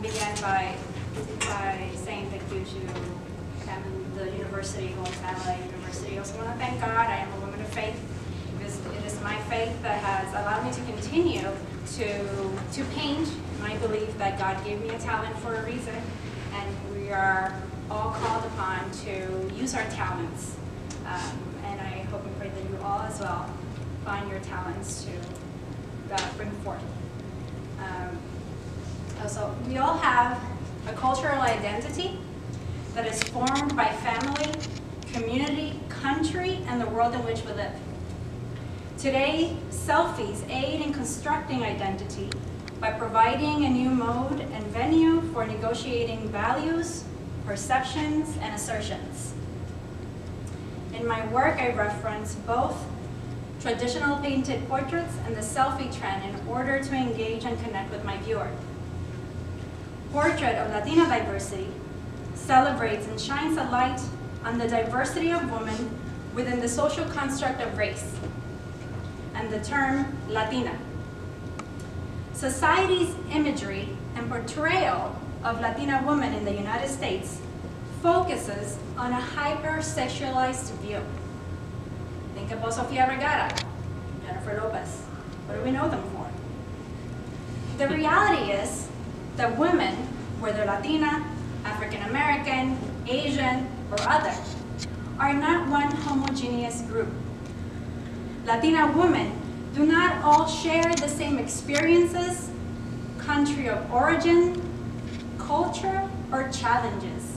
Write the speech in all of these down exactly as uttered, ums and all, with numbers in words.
begin by, by saying thank you to um, the University, Gonzaga University. I also want to thank God. I am a woman of faith. Because it is my faith that has allowed me to continue to, to paint. I believe that God gave me a talent for a reason, and we are all called upon to use our talents. Um, and I hope and pray that you all as well find your talents to uh, bring forth. Um, also, we all have a cultural identity that is formed by family, community, country, and the world in which we live. Today, selfies aid in constructing identity by providing a new mode and venue for negotiating values, perceptions, and assertions. In my work, I reference both traditional painted portraits and the selfie trend in order to engage and connect with my viewer. Portrait of Latina diversity celebrates and shines a light on the diversity of women within the social construct of race, and the term Latina. Society's imagery and portrayal of Latina women in the United States focuses on a hypersexualized view. Think about Sofia Vergara, Jennifer Lopez. What do we know them for? The reality is that women, whether Latina, African American, Asian, or other, are not one homogeneous group. Latina women do not all share the same experiences, country of origin, culture, or challenges.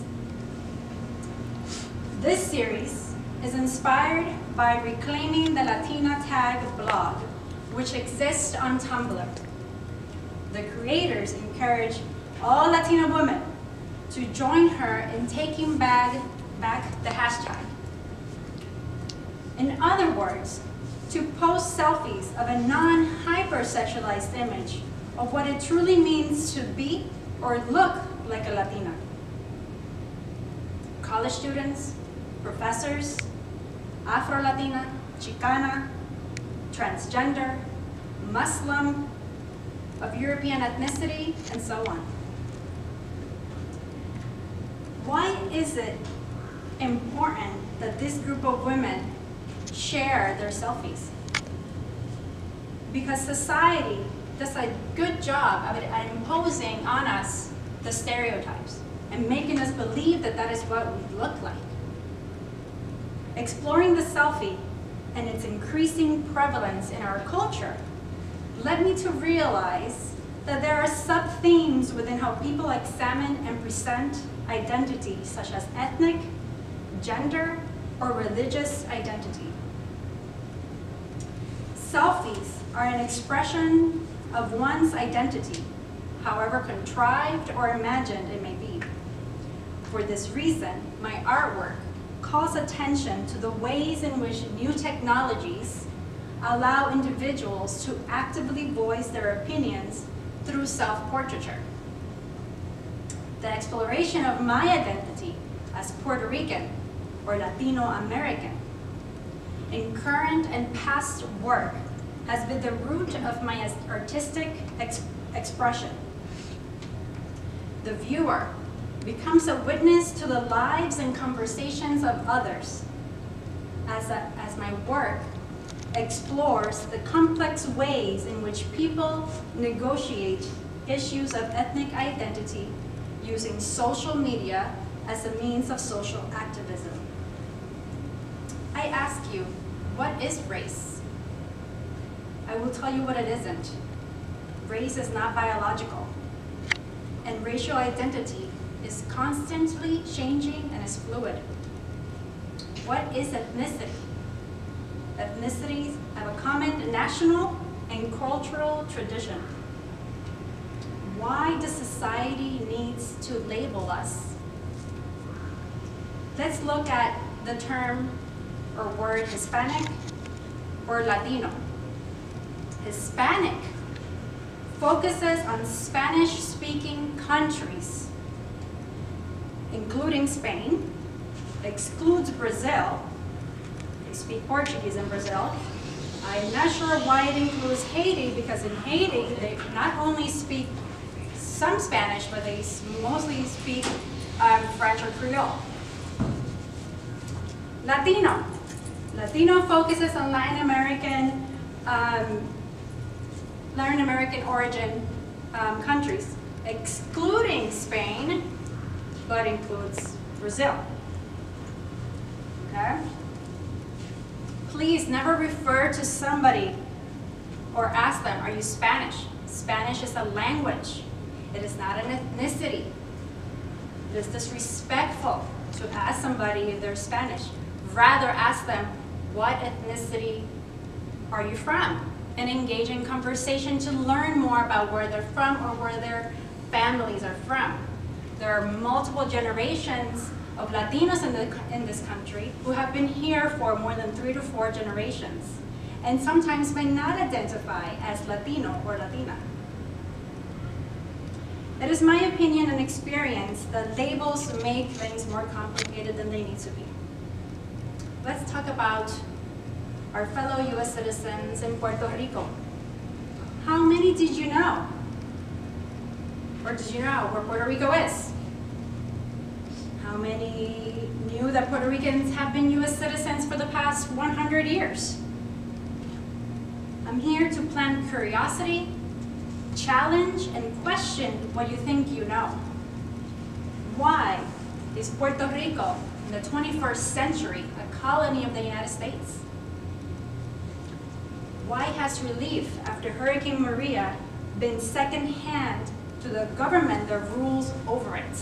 This series is inspired by Reclaiming the Latina Tag blog, which exists on Tumblr. The creators encourage all Latina women to join her in taking back, back the hashtag. In other words, to post selfies of a non-hypersexualized image of what it truly means to be or look like a Latina. College students, professors, Afro-Latina, Chicana, transgender, Muslim, of European ethnicity, and so on. Why is it important that this group of women share their selfies? Because society does a good job of it at imposing on us the stereotypes and making us believe that that is what we look like. Exploring the selfie and its increasing prevalence in our culture led me to realize that there are sub-themes within how people examine and present identity, such as ethnic, gender, or religious identity. Selfies are an expression of one's identity, however contrived or imagined it may be. For this reason, my artwork calls attention to the ways in which new technologies allow individuals to actively voice their opinions through self-portraiture. The exploration of my identity as Puerto Rican or Latino American in current and past work has been the root of my artistic ex expression. The viewer becomes a witness to the lives and conversations of others as, a, as my work explores the complex ways in which people negotiate issues of ethnic identity using social media as a means of social activism. I ask you, what is race? I will tell you what it isn't. Race is not biological, and racial identity is constantly changing and is fluid. What is ethnicity? Ethnicities have a common national and cultural tradition. Why does society need to label us? Let's look at the term or word Hispanic or Latino. Hispanic focuses on Spanish-speaking countries, including Spain, excludes Brazil. They speak Portuguese in Brazil. I'm not sure why it includes Haiti, because in Haiti, they not only speak some Spanish, but they mostly speak um, French or Creole. Latino. Latino focuses on Latin American, um, Latin American origin um, countries, excluding Spain, but includes Brazil. Okay? Please never refer to somebody or ask them, are you Spanish? Spanish is a language. It is not an ethnicity. It is disrespectful to ask somebody if they're Spanish. Rather ask them, what ethnicity are you from? And engage in conversation to learn more about where they're from or where their families are from. There are multiple generations of Latinos in, the, in this country who have been here for more than three to four generations, and sometimes may not identify as Latino or Latina. It is my opinion and experience that labels make things more complicated than they need to be. Let's talk about our fellow U S citizens in Puerto Rico. How many did you know? Or did you know where Puerto Rico is? How many knew that Puerto Ricans have been U S citizens for the past one hundred years? I'm here to plant curiosity, challenge, and question what you think you know. Why is Puerto Rico in the twenty-first century a colony of the United States? Why has relief after Hurricane Maria been second-hand to the government that rules over it?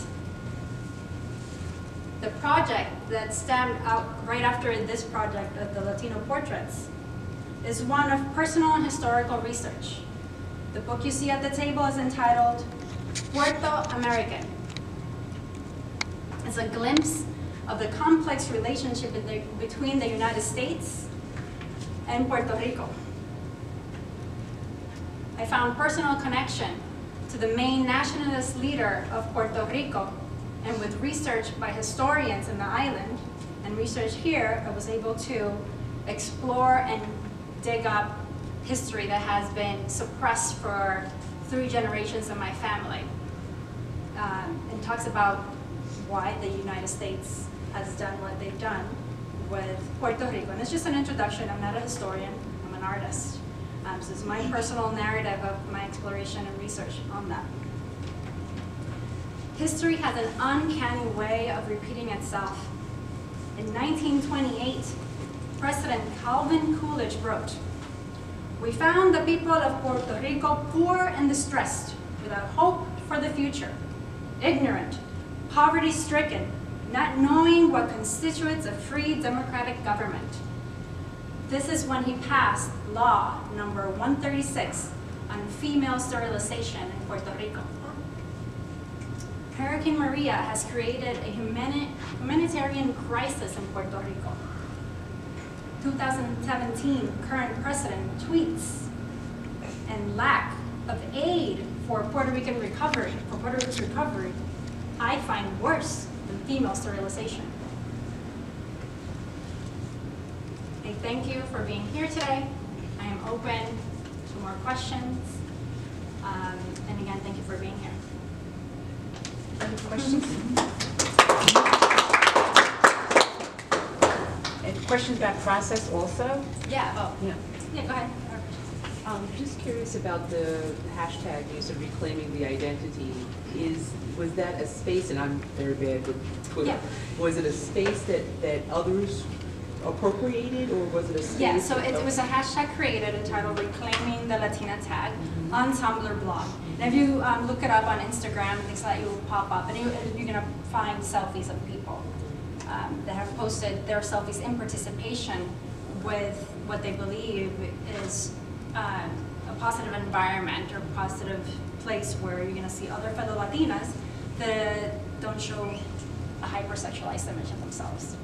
The project that stemmed out right after this project of the Latino portraits is one of personal and historical research. The book you see at the table is entitled Puerto American. It's a glimpse of the complex relationship in the, between the United States and Puerto Rico. I found personal connection to the main nationalist leader of Puerto Rico, and with research by historians in the island, and research here, I was able to explore and dig up history that has been suppressed for three generations of my family. Um, and talks about why the United States has done what they've done with Puerto Rico. And it's just an introduction. I'm not a historian, I'm an artist. Um, so it's my personal narrative of my exploration and research on that. History has an uncanny way of repeating itself. In nineteen twenty-eight, President Calvin Coolidge wrote, "We found the people of Puerto Rico poor and distressed, without hope for the future, ignorant, poverty-stricken, not knowing what constitutes a free democratic government." This is when he passed law number one thirty-six on female sterilization in Puerto Rico. Hurricane Maria has created a humani humanitarian crisis in Puerto Rico. two thousand seventeen current president tweets, and lack of aid for Puerto Rican recovery, for Puerto Rico's recovery, I find worse than female sterilization. I thank you for being here today. I am open to more questions. Um, and again, thank you for being here. Any questions? And questions about process also? Yeah, oh, Yeah. yeah, go ahead. Um, just curious about the hashtag use of reclaiming the identity. Is was that a space, and I'm very bad with Twitter, Yeah. was it a space that, that others appropriated, or was it a space? Yeah, so that- it, it was a hashtag created entitled Reclaiming the Latina Tag Mhm. on Tumblr blog. And if you um, look it up on Instagram, things like that, it will pop up, and you, you're gonna find selfies of people um, that have posted their selfies in participation with what they believe is um, a positive environment or positive place where you're gonna see other fellow Latinas that don't show a hypersexualized image of themselves.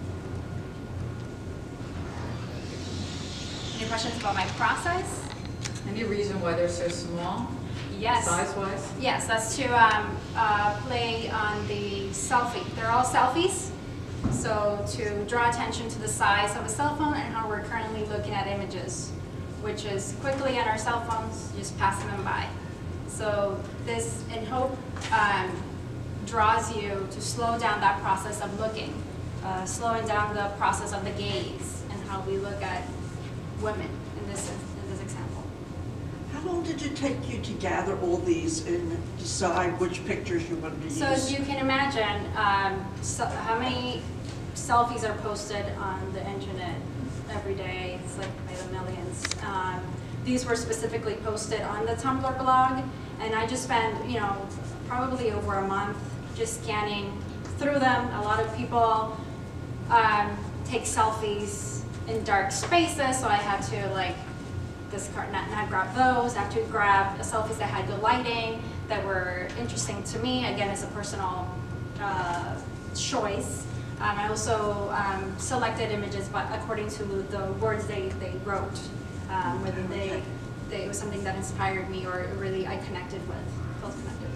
Any questions about my process? Any reason why they're so small, Yes. size-wise? Yes, that's to um, uh, play on the selfie. They're all selfies, so to draw attention to the size of a cell phone and how we're currently looking at images, which is quickly on our cell phones, just passing them by. So this, in Hope, um, draws you to slow down that process of looking, uh, slowing down the process of the gaze and how we look at women in this, in this example. How long did it take you to gather all these and decide which pictures you wanted to use? So as you can imagine, um, so how many selfies are posted on the internet every day? It's like by the millions. Um, these were specifically posted on the Tumblr blog, and I just spent, you know, probably over a month just scanning through them. A lot of people um, take selfies in dark spaces, so I had to like discard, not, not grab those. I had to grab selfies that had good lighting, that were interesting to me. Again, it's a personal uh, choice. Um, I also um, selected images but according to the words they, they wrote, um, whether they, they, it was something that inspired me or really I connected with, felt connected.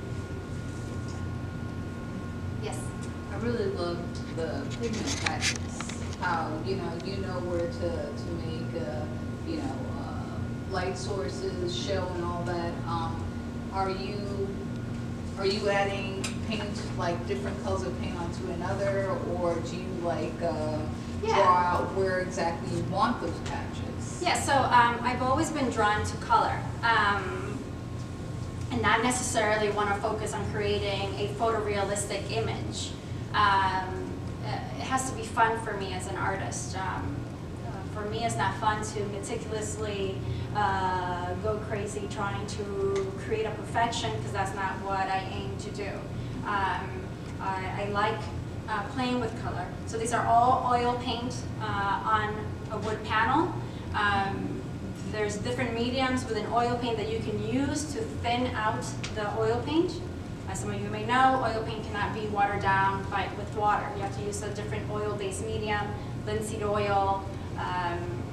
Yes? I really loved the pigment patterns, how, you know, you know where to, to make, uh, you know, uh, light sources, show and all that. Um, are you, are you adding paint, like different colors of paint onto another, or do you like uh, Yeah. draw out where exactly you want those patches? Yeah, so um, I've always been drawn to color, um, and not necessarily want to focus on creating a photorealistic image. Um, it has to be fun for me as an artist. Um, uh, for me, it's not fun to meticulously uh, go crazy trying to create a perfection, because that's not what I aim to do. Um, I, I like uh, playing with color. So these are all oil paint uh, on a wood panel. Um, there's different mediums within oil paint that you can use to thin out the oil paint. As some of you may know, oil paint cannot be watered down by, with water. You have to use a different oil-based medium, linseed oil, um,